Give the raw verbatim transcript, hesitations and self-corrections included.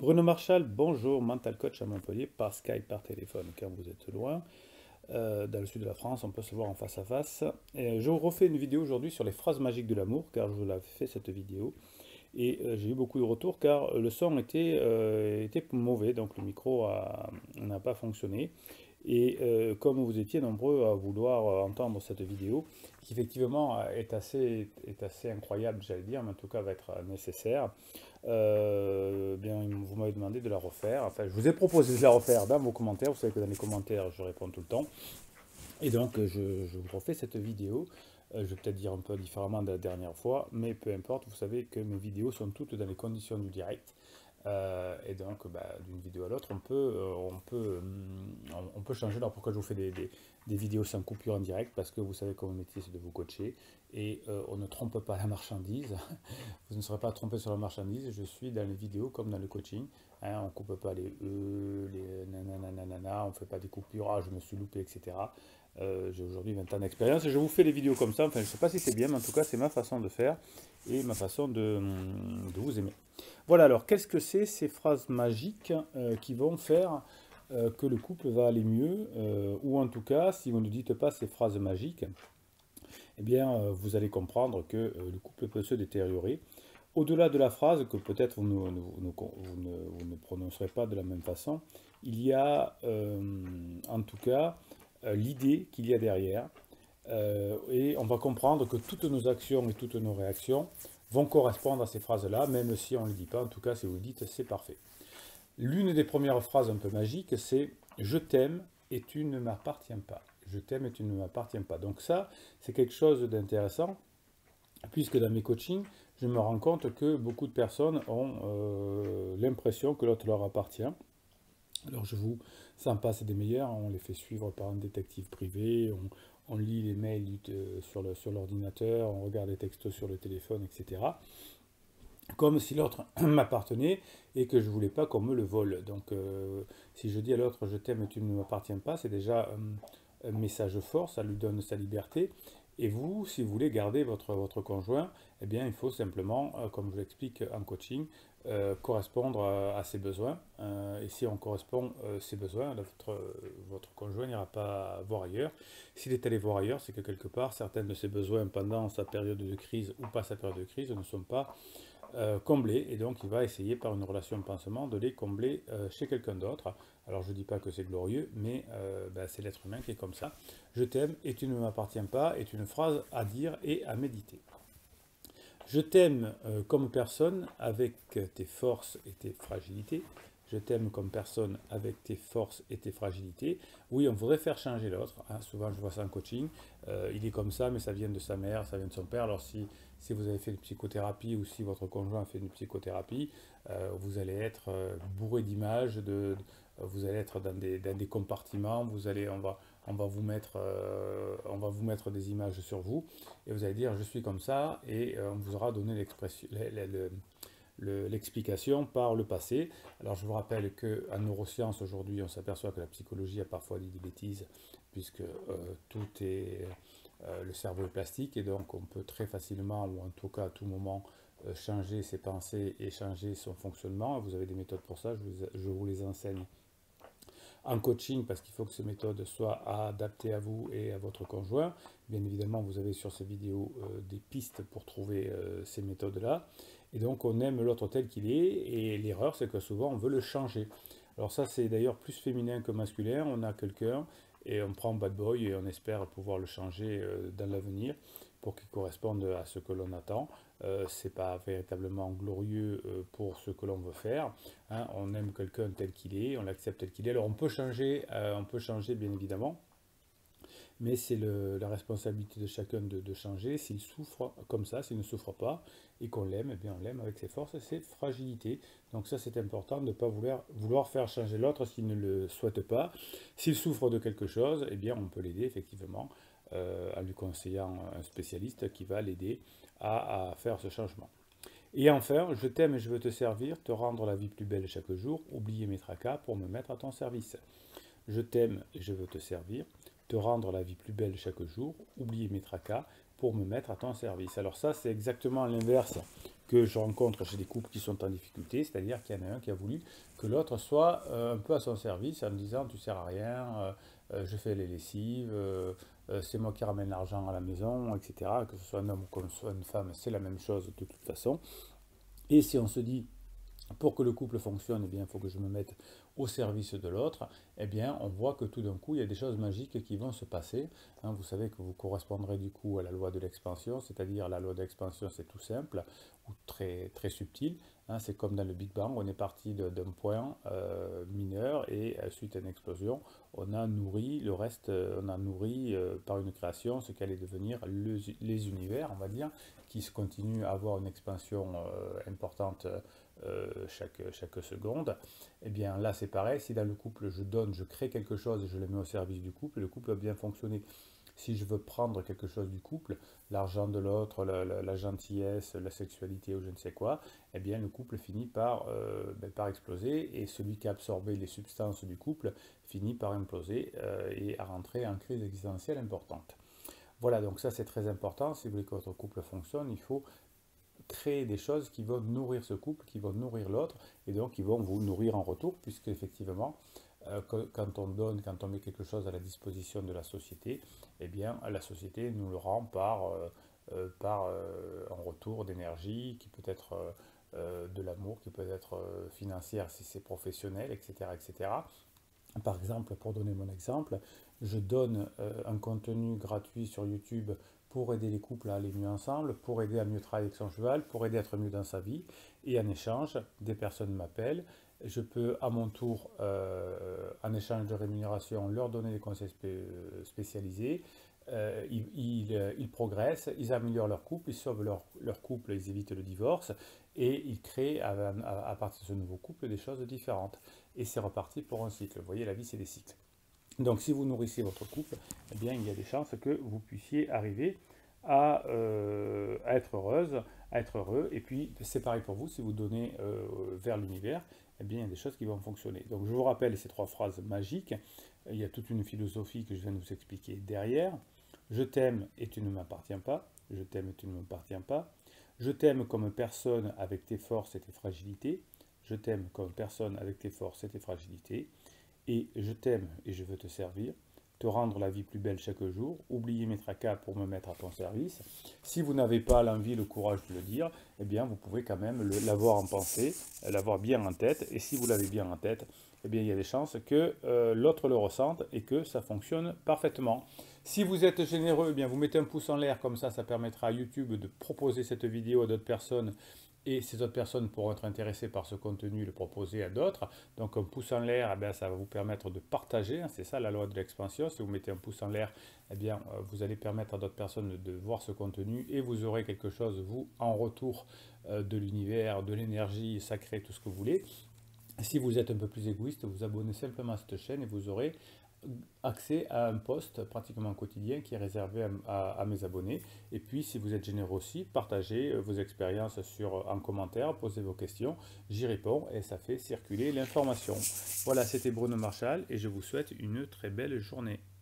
Bruno Marchal, bonjour, mental coach à Montpellier, par Skype, par téléphone, quand vous êtes loin. Euh, dans le sud de la France, on peut se voir en face à face. Et je vous refais une vidéo aujourd'hui sur les phrases magiques de l'amour, car je vous l'avais fait cette vidéo. Et euh, j'ai eu beaucoup de retours, car le son était, euh, était mauvais, donc le micro a- n'a pas fonctionné. Et euh, comme vous étiez nombreux à vouloir euh, entendre cette vidéo, qui effectivement euh, est assez, est assez incroyable, j'allais dire, mais en tout cas va être nécessaire, euh, bien, vous m'avez demandé de la refaire. Enfin, je vous ai proposé de la refaire dans vos commentaires. Vous savez que dans les commentaires, je réponds tout le temps. Et donc, je, je vous refais cette vidéo. Euh, je vais peut-être dire un peu différemment de la dernière fois, mais peu importe. Vous savez que mes vidéos sont toutes dans les conditions du direct. Euh, et donc, bah, d'une vidéo à l'autre, on peut, euh, on, peut, hum, on, on peut changer. Alors, pourquoi je vous fais des, des- des vidéos sans coupure en direct? Parce que vous savez que mon métier, c'est de vous coacher. Et euh, on ne trompe pas la marchandise. Vous ne serez pas trompé sur la marchandise. Je suis dans les vidéos comme dans le coaching. Hein, on ne coupe pas les E, les nanana, on ne fait pas des coupures. Ah, je me suis loupé, et cetera. Euh, j'ai aujourd'hui vingt ans d'expérience et je vous fais des vidéos comme ça. Enfin, je ne sais pas si c'est bien, mais en tout cas, c'est ma façon de faire et ma façon de, de vous aimer. Voilà, alors qu'est-ce que c'est ces phrases magiques euh, qui vont faire euh, que le couple va aller mieux, euh, ou en tout cas, si vous ne dites pas ces phrases magiques, eh bien, euh, vous allez comprendre que euh, le couple peut se détériorer. Au-delà de la phrase, que peut-être vous, ne, vous ne- vous ne- vous ne prononcerez pas de la même façon, il y a euh, en tout cas euh, l'idée qu'il y a derrière. Euh, et on va comprendre que toutes nos actions et toutes nos réactions vont correspondre à ces phrases-là, même si on ne le dit pas. En tout cas, si vous le dites, c'est parfait. L'une des premières phrases un peu magiques, c'est «Je t'aime et tu ne m'appartiens pas». Je t'aime et tu ne m'appartiens pas. Donc ça, c'est quelque chose d'intéressant, puisque dans mes coachings, je me rends compte que beaucoup de personnes ont euh, l'impression que l'autre leur appartient. Alors je vous, ça en passe des meilleurs, on les fait suivre par un détective privé, on, on lit les mails euh, sur le, sur l'ordinateur, on regarde les textos sur le téléphone, et cetera. Comme si l'autre m'appartenait et que je ne voulais pas qu'on me le vole. Donc euh, si je dis à l'autre je t'aime et tu ne m'appartiens pas, c'est déjà un, un message fort, ça lui donne sa liberté. Et vous, si vous voulez garder votre, votre conjoint, eh bien, il faut simplement, euh, comme je l'explique en coaching, euh, correspondre à, à ses besoins. Euh, et si on correspond à ses besoins, votre, votre conjoint n'ira pas voir ailleurs. S'il est allé voir ailleurs, c'est que quelque part, certains de ses besoins pendant sa période de crise ou pas sa période de crise ne sont pas euh, comblés, et donc il va essayer par une relation de pansement de les combler euh, chez quelqu'un d'autre. Alors je ne dis pas que c'est glorieux, mais euh, ben, c'est l'être humain qui est comme ça. Je t'aime et tu ne m'appartiens pas est une phrase à dire et à méditer. Je t'aime euh, comme personne avec tes forces et tes fragilités. Je t'aime comme personne avec tes forces et tes fragilités. Oui, on voudrait faire changer l'autre. Hein. Souvent, je vois ça en coaching. Euh, il est comme ça, mais ça vient de sa mère, ça vient de son père. Alors, si, si vous avez fait une psychothérapie ou si votre conjoint a fait une psychothérapie, euh, vous allez être euh, bourré d'images, de, de- vous allez être dans des, dans des compartiments. Vous allez, on va, on va vous mettre, euh, on va vous mettre des images sur vous et vous allez dire je suis comme ça et euh, on vous aura donné l'expression, l'explication par le passé. Alors je vous rappelle qu'en neurosciences aujourd'hui on s'aperçoit que la psychologie a parfois dit des bêtises puisque euh, tout est euh, le cerveau est plastique et donc on peut très facilement ou en tout cas à tout moment euh, changer ses pensées et changer son fonctionnement. Vous avez des méthodes pour ça, je vous, je vous les enseigne en coaching parce qu'il faut que ces méthodes soient adaptées à vous et à votre conjoint. Bien évidemment, vous avez sur ces vidéos euh, des pistes pour trouver euh, ces méthodes-là. Et donc, on aime l'autre tel qu'il est. Et l'erreur, c'est que souvent, on veut le changer. Alors ça, c'est d'ailleurs plus féminin que masculin. On a quelqu'un et on prend bad boy et on espère pouvoir le changer euh, dans l'avenir pour qu'il corresponde à ce que l'on attend. Euh, c'est pas véritablement glorieux euh, pour ce que l'on veut faire. Hein. On aime quelqu'un tel qu'il est, on l'accepte tel qu'il est. Alors on peut changer, euh, on peut changer bien évidemment, mais c'est la responsabilité de chacun de, de changer. S'il souffre comme ça, s'il ne souffre pas et qu'on l'aime, eh bien on l'aime avec ses forces et ses fragilités. Donc ça c'est important de ne pas vouloir, vouloir faire changer l'autre s'il ne le souhaite pas. S'il souffre de quelque chose, eh bien on peut l'aider effectivement euh, en lui conseillant un spécialiste qui va l'aider à, à faire ce changement. Et enfin, je t'aime et je veux te servir, te rendre la vie plus belle chaque jour, oublier mes tracas pour me mettre à ton service. Je t'aime et je veux te servir, te rendre la vie plus belle chaque jour, oublier mes tracas pour me mettre à ton service. Alors ça, c'est exactement l'inverse que je rencontre chez des couples qui sont en difficulté, c'est-à-dire qu'il y en a un qui a voulu que l'autre soit euh, un peu à son service en disant tu sers à rien, euh, euh, je fais les lessives, euh, euh, c'est moi qui ramène l'argent à la maison, et cetera. Que ce soit un homme ou que ce soit une femme, c'est la même chose de toute façon. Et si on se dit pour que le couple fonctionne, eh bien, il faut que je me mette au service de l'autre, eh bien, on voit que tout d'un coup, il y a des choses magiques qui vont se passer. Hein, vous savez que vous correspondrez du coup à la loi de l'expansion, c'est-à-dire la loi de l'expansion, c'est tout simple ou très, très subtil. Hein, c'est comme dans le Big Bang, on est parti d'un point euh, mineur et euh, suite à une explosion, on a nourri le reste, euh, on a nourri euh, par une création ce qu'allait devenir le, les univers, on va dire, qui se continuent à avoir une expansion euh, importante euh, chaque, chaque seconde. Et bien là c'est pareil, si dans le couple je donne, je crée quelque chose et je le mets au service du couple, le couple va bien fonctionner. Si je veux prendre quelque chose du couple, l'argent de l'autre, la, la, la gentillesse, la sexualité ou je ne sais quoi, eh bien le couple finit par, euh, ben, par exploser et celui qui a absorbé les substances du couple finit par imploser euh, et à rentrer en crise existentielle importante. Voilà, donc ça c'est très important. Si vous voulez que votre couple fonctionne, il faut créer des choses qui vont nourrir ce couple, qui vont nourrir l'autre, et donc qui vont vous nourrir en retour, puisque effectivement, euh, quand on donne, quand on met quelque chose à la disposition de la société, eh bien la société nous le rend par, euh, euh, par euh, en retour d'énergie, qui peut être euh, euh, de l'amour, qui peut être euh, financière si c'est professionnel, et cetera, et cetera. Par exemple, pour donner mon exemple, je donne euh, un contenu gratuit sur YouTube pour aider les couples à aller mieux ensemble, pour aider à mieux travailler avec son cheval, pour aider à être mieux dans sa vie. Et en échange, des personnes m'appellent. Je peux à mon tour, euh, en échange de rémunération, leur donner des conseils spé spécialisés. Euh, ils, ils, ils progressent, ils améliorent leur couple, ils sauvent leur, leur couple, ils évitent le divorce et ils créent à, à, à partir de ce nouveau couple des choses différentes. Et c'est reparti pour un cycle. Vous voyez, la vie, c'est des cycles. Donc, si vous nourrissez votre couple, eh bien, il y a des chances que vous puissiez arriver à, euh, à être heureuse, à être heureux. Et puis, c'est pareil pour vous, si vous donnez euh, vers l'univers, eh bien, il y a des choses qui vont fonctionner. Donc, je vous rappelle ces trois phrases magiques. Il y a toute une philosophie que je viens de vous expliquer derrière. Je t'aime et tu ne m'appartiens pas. Je t'aime et tu ne m'appartiens pas. Je t'aime comme personne avec tes forces et tes fragilités. Je t'aime comme personne avec tes forces et tes fragilités. Et je t'aime et je veux te servir, te rendre la vie plus belle chaque jour, oublier mes tracas pour me mettre à ton service. Si vous n'avez pas l'envie, le courage de le dire, eh bien vous pouvez quand même l'avoir en pensée, l'avoir bien en tête. Et si vous l'avez bien en tête, eh bien il y a des chances que euh, l'autre le ressente et que ça fonctionne parfaitement. Si vous êtes généreux, eh bien vous mettez un pouce en l'air, comme ça, ça permettra à YouTube de proposer cette vidéo à d'autres personnes et ces autres personnes pourront être intéressées par ce contenu et le proposer à d'autres. Donc un pouce en l'air, eh bien, ça va vous permettre de partager, hein, c'est ça la loi de l'expansion. Si vous mettez un pouce en l'air, eh bien, euh, vous allez permettre à d'autres personnes de, de voir ce contenu et vous aurez quelque chose, vous, en retour euh, de l'univers, de l'énergie sacrée, tout ce que vous voulez. Si vous êtes un peu plus égoïste, vous abonnez simplement à cette chaîne et vous aurez accès à un post pratiquement quotidien qui est réservé à, à, à mes abonnés. Et puis, si vous êtes généreux aussi, partagez vos expériences sur, en commentaire, posez vos questions, j'y réponds et ça fait circuler l'information. Voilà, c'était Bruno Marchal et je vous souhaite une très belle journée.